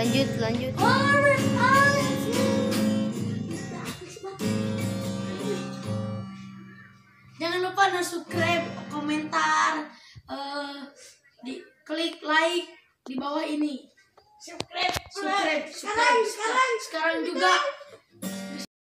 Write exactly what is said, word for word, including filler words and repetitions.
lanjut lanjut. Jangan lupa subscribe, komentar, uh, di klik like di bawah ini. Subscribe, subscribe, subscribe, sekarang, sekarang juga.